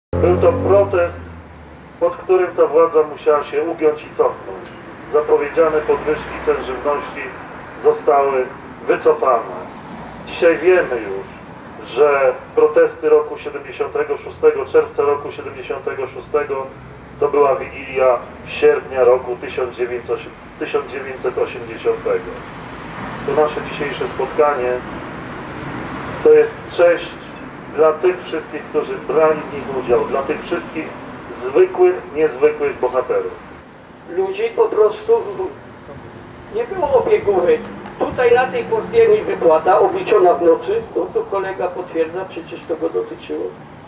Był to protest, pod którym ta władza musiała się ugiąć i cofnąć. Zapowiedziane podwyżki cen żywności zostały wycofane. Dzisiaj wiemy już, że protesty roku 76, czerwca roku 76 to była Wigilia sierpnia roku 1980. To nasze dzisiejsze spotkanie to jest cześć dla tych wszystkich, którzy brali w nich udział, dla tych wszystkich zwykłych, niezwykłych bohaterów. Ludzi po prostu nie było opiegówek. Tutaj na tej portierni wypłata obliczona w nocy, to tu kolega potwierdza, przecież to go dotyczyło.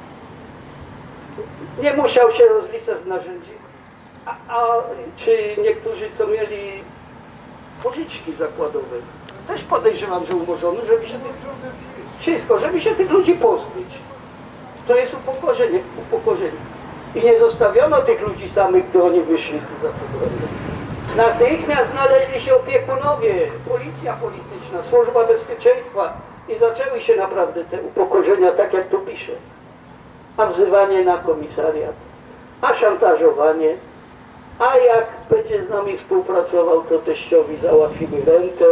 Nie musiał się rozliczać z narzędzi. Czy niektórzy, co mieli pożyczki zakładowe, też podejrzewam, że umorzono, żeby się wszystko, żeby się tych ludzi pozbyć. To jest upokorzenie. I nie zostawiono tych ludzi samych, gdy oni wyszli tu za pogodę. Natychmiast znaleźli się opiekunowie, policja polityczna, służba bezpieczeństwa i zaczęły się naprawdę te upokorzenia, tak jak tu pisze. A wzywanie na komisariat, a szantażowanie, a jak będzie z nami współpracował, to teściowi załatwimy rentę.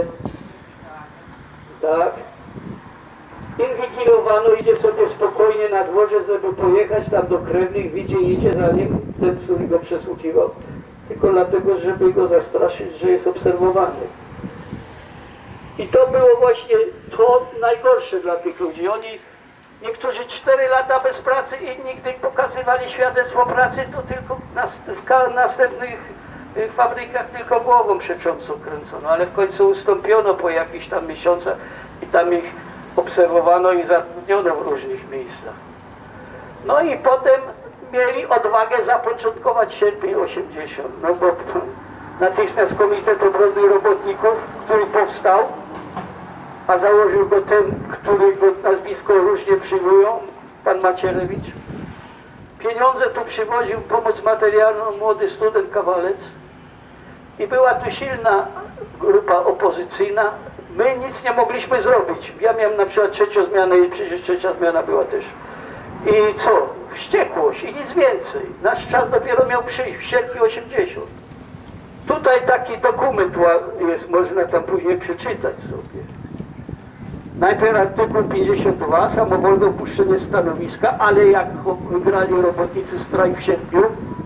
Tak. Inwigilowano, idzie sobie spokojnie na dworze, żeby pojechać tam do krewnych, widzi, idzie za nim ten, który go przesłuchiwał. Tylko dlatego, żeby go zastraszyć, że jest obserwowany. I to było właśnie to najgorsze dla tych ludzi. Niektórzy 4 lata bez pracy, inni gdy pokazywali świadectwo pracy, to tylko w następnych fabrykach tylko głową przecząco kręcono, ale w końcu ustąpiono po jakichś tam miesiącach i tam ich obserwowano i zatrudniono w różnych miejscach. No i potem mieli odwagę zapoczątkować sierpień 80, no bo natychmiast Komitet Obrony Robotników, który powstał, a założył go ten, który go nazwisko różnie przyjmują, pan Macierewicz. Pieniądze tu przywoził, pomoc materialną, młody student Kawalec. I była tu silna grupa opozycyjna. My nic nie mogliśmy zrobić. Ja miałem na przykład 3. zmianę i przecież 3. zmiana była też. I co? Wściekłość i nic więcej. Nasz czas dopiero miał przyjść w sierpniu 80. Tutaj taki dokument jest, można tam później przeczytać sobie. Najpierw artykuł 52, samowolne opuszczenie stanowiska, ale jak wygrali robotnicy strajk w sierpniu,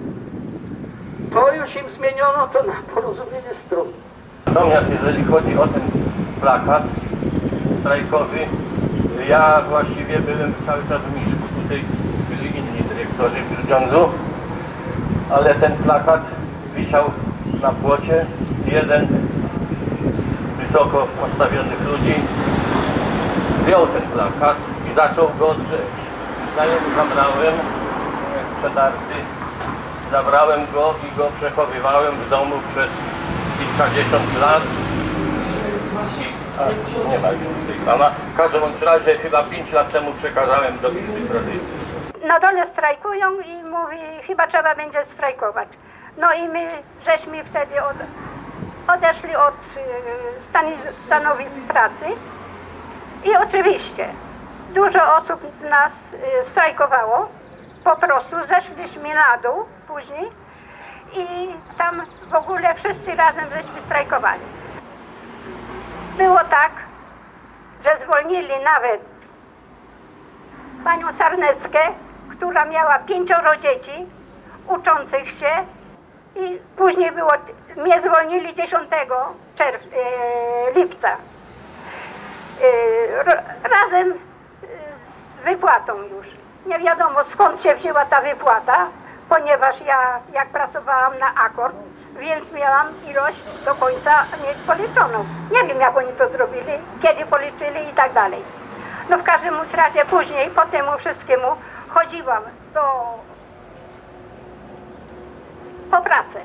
to już im zmieniono to na porozumienie stron. Natomiast jeżeli chodzi o ten plakat strajkowy, ja właściwie byłem cały czas w Miszku. Tutaj byli inni dyrektorzy w Grudziądzu, ale ten plakat wisiał na płocie. Jeden z wysoko postawionych ludzi wziął ten plakat i zaczął go drzeć. Ja ją zabrałem, przedarty, zabrałem go i go przechowywałem w domu przez kilkadziesiąt lat. Nie ma już tej pana. W każdym razie chyba 5 lat temu przekazałem do Izby Tradycji. Na dole strajkują i mówi, chyba trzeba będzie strajkować. No i my żeśmy wtedy odeszli od stanowisk pracy i oczywiście dużo osób z nas strajkowało. Po prostu zeszliśmy na dół później i tam w ogóle wszyscy razem żeśmy strajkowali. Było tak, że zwolnili nawet panią Sarneckę, która miała 5 dzieci uczących się i później mnie zwolnili 10 lipca. Razem z wypłatą już. Nie wiadomo skąd się wzięła ta wypłata, ponieważ ja jak pracowałam na akord, więc miałam ilość do końca mieć policzoną. Nie wiem jak oni to zrobili, kiedy policzyli i tak dalej. No w każdym razie później po temu wszystkiemu chodziłam po pracę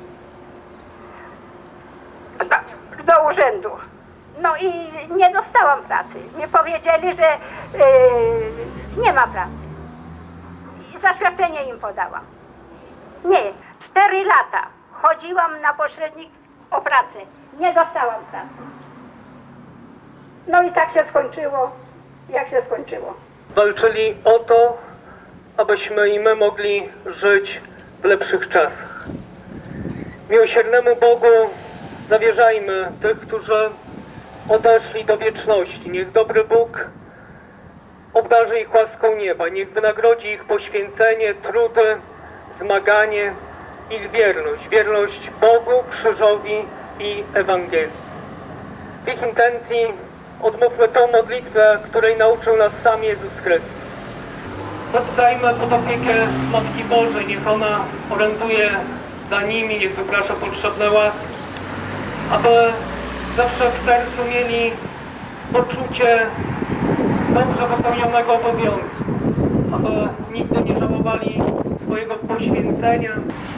do urzędu. No i nie dostałam pracy. Mi powiedzieli, że nie ma pracy. I zaświadczenie im podałam. Nie, 4 lata chodziłam na pośrednik o pracę. Nie dostałam pracy. No i tak się skończyło, jak się skończyło. Walczyli o to, aby abyśmy i my mogli żyć w lepszych czasach. Miłosiernemu Bogu zawierzajmy tych, którzy odeszli do wieczności. Niech dobry Bóg obdarzy ich łaską nieba. Niech wynagrodzi ich poświęcenie, trudy, zmaganie, ich wierność. Wierność Bogu, krzyżowi i Ewangelii. W ich intencji odmówmy tą modlitwę, której nauczył nas sam Jezus Chrystus. Poddajmy pod opiekę Matki Bożej, niech ona oręduje za nimi, niech wyprasza potrzebne łaski, aby zawsze w sercu mieli poczucie dobrze wypełnionego obowiązku, aby nigdy nie żałowali swojego poświęcenia.